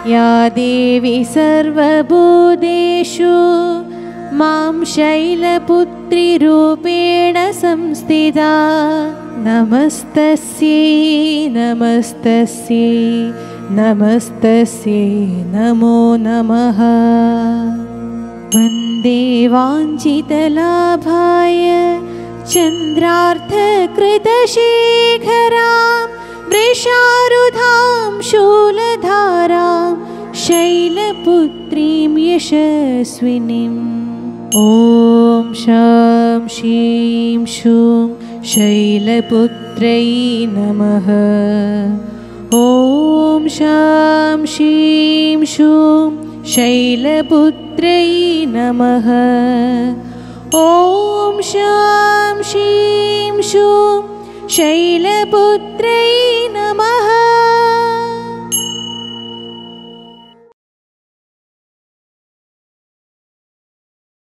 या देवी सर्वभूतेषु मां शैलपुत्रीरूपेण संस्थिता नमस्तस्यै नमस्तस्यै नमस्तस्यै नमो नमः। वन्दे वाञ्छितलाभाय चन्द्रार्धकृतशेखरां वृषारुधां शूलधारां शैलपुत्रीं यशस्विनीम्। ॐ शं शीं शूं शैलपुत्रै नमः। ॐ शं शीं शूं शैलपुत्रै नमः। ॐ शं शीं शूं शैलपुत्रै नमः।